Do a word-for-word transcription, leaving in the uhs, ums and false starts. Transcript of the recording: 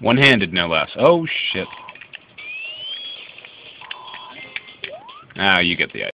One-handed, no less. Oh, shit. Ah, you get the idea.